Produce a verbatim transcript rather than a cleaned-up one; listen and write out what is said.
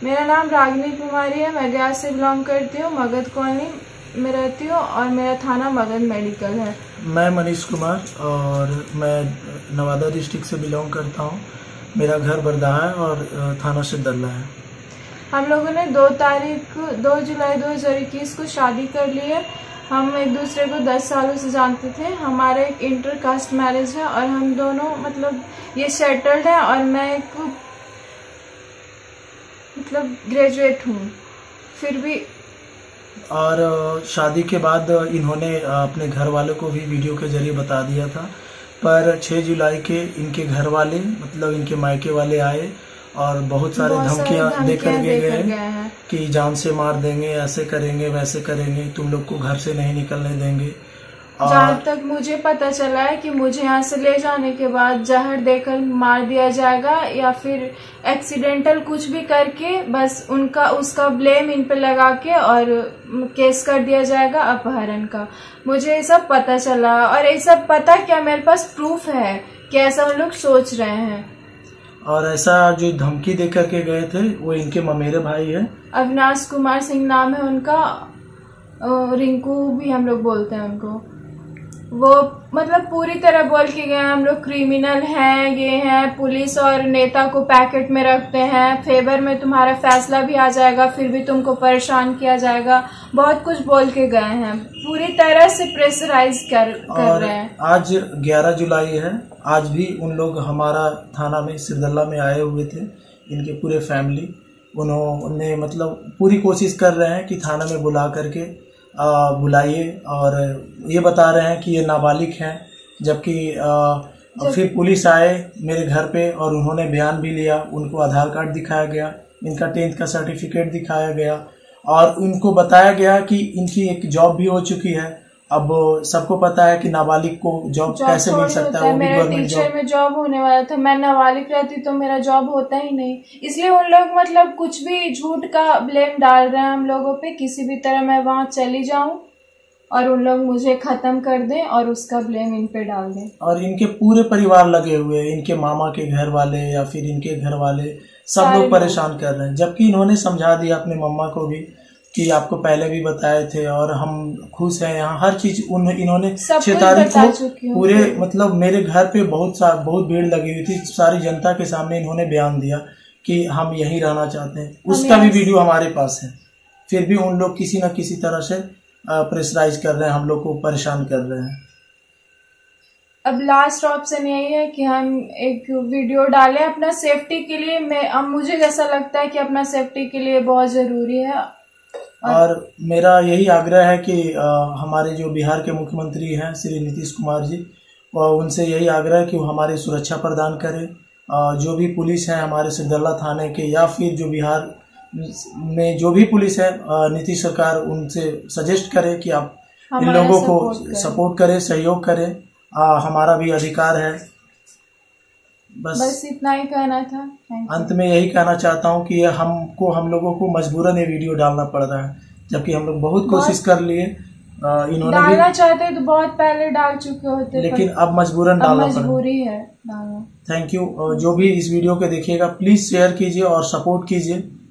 मेरा नाम रागिनी कुमारी है। मैं देहात से बिलोंग करती हूँ, मगध कॉलोनी में रहती हूँ और मेरा थाना मगध मेडिकल है। मैं मनीष कुमार और मैं नवादा डिस्ट्रिक्ट से बिलोंग करता हूँ। मेरा घर बरदाहा है और थाना सिरदल्ला है। हम लोगों ने दो तारीख दो जुलाई दो हज़ार इक्कीस को शादी कर ली है। हम एक दूसरे को दस सालों से जानते थे। हमारा एक इंटर कास्ट मैरिज है और हम दोनों मतलब ये सेटल्ड है और मैं एक मतलब ग्रेजुएट हूँ फिर भी। और शादी के बाद इन्होंने अपने घर वालों को भी वीडियो के जरिए बता दिया था, पर छह जुलाई के इनके घर वाले मतलब इनके मायके वाले आए और बहुत सारे धमकियां देकर के गए कि जान से मार देंगे, ऐसे करेंगे, वैसे करेंगे, तुम लोग को घर से नहीं निकलने देंगे। जहाँ तक मुझे पता चला है कि मुझे यहाँ से ले जाने के बाद जहर देकर मार दिया जाएगा या फिर एक्सीडेंटल कुछ भी करके बस उनका उसका ब्लेम इन पे लगा के और केस कर दिया जाएगा अपहरण का। मुझे ये सब पता चला और ये सब पता क्या मेरे पास प्रूफ है कि ऐसा उन लोग सोच रहे हैं। और ऐसा जो धमकी दे करके गए थे वो इनके ममेरे भाई है, अविनाश कुमार सिंह नाम है उनका, रिंकू भी हम लोग बोलते हैं उनको। वो मतलब पूरी तरह बोल के गए हम लोग क्रिमिनल हैं, ये हैं, पुलिस और नेता को पैकेट में रखते हैं, फेवर में तुम्हारा फैसला भी आ जाएगा फिर भी तुमको परेशान किया जाएगा, बहुत कुछ बोल के गए हैं। पूरी तरह से प्रेशराइज कर कर रहे हैं। आज ग्यारह जुलाई है, आज भी उन लोग हमारा थाना में सिरदल्ला में आए हुए थे, इनके पूरे फैमिली। उन्होंने मतलब पूरी कोशिश कर रहे हैं कि थाना में बुला करके बुलाइए और ये बता रहे हैं कि ये नाबालिग हैं, जबकि जब फिर पुलिस आए मेरे घर पे और उन्होंने बयान भी लिया। उनको आधार कार्ड दिखाया गया, इनका टेंथ का सर्टिफिकेट दिखाया गया और उनको बताया गया कि इनकी एक जॉब भी हो चुकी है। अब सबको पता है कि नाबालिग को जॉब कैसे मिल सकता है, वो भी गवर्नमेंट जॉब। टीचर में जॉब होने वाला था, मैं नाबालिग रहती तो मेरा जॉब होता ही नहीं। इसलिए उन लोग मतलब कुछ भी झूठ का ब्लेम डाल रहे हैं हम लोगों पे। किसी भी तरह मैं वहां चली जाऊं और उन लोग मुझे खत्म कर दें और उसका ब्लेम इन पे डाल दें। और इनके पूरे परिवार लगे हुए हैं, इनके मामा के घर वाले या फिर इनके घर वाले सब लोग परेशान कर रहे हैं। जबकि इन्होंने समझा दिया अपने मम्मा को भी कि आपको पहले भी बताए थे और हम खुश हैं यहाँ, हर चीज उन इन्होंने छह तारीख को पूरे मतलब मेरे घर पे बहुत सा बहुत भीड़ लगी हुई थी, सारी जनता के सामने इन्होंने बयान दिया कि हम यहीं रहना चाहते हैं। उसका भी वीडियो हमारे पास है। फिर भी उन लोग किसी न किसी तरह से प्रेशराइज कर रहे हैं, हम लोग को परेशान कर रहे हैं। अब लास्ट ऑप्शन यही है कि हम एक वीडियो डालें अपना सेफ्टी के लिए। मैं अब मुझे जैसा लगता है कि अपना सेफ्टी के लिए बहुत जरूरी है। और मेरा यही आग्रह है कि आ, हमारे जो बिहार के मुख्यमंत्री हैं श्री नीतीश कुमार जी, उनसे यही आग्रह है कि वो हमारी सुरक्षा प्रदान करें। आ, जो भी पुलिस है हमारे सिरदल्ला थाने के या फिर जो बिहार में जो भी पुलिस है, नीतीश सरकार उनसे सजेस्ट करे कि आप इन लोगों को सपोर्ट करें, सहयोग करें। आ, हमारा भी अधिकार है। बस, बस इतना ही कहना था। अंत में यही कहना चाहता हूँ कि हमको हम लोगों को मजबूरन ये वीडियो डालना पड़ रहा है, जबकि हम लोग बहुत कोशिश कर लिए। इन्होंने डालना चाहते तो बहुत पहले डाल चुके होते, लेकिन अब मजबूरन डालना पड़ा। मजबूरी है डालना। Thank you. जो भी इस वीडियो को देखिएगा प्लीज शेयर कीजिए और सपोर्ट कीजिए।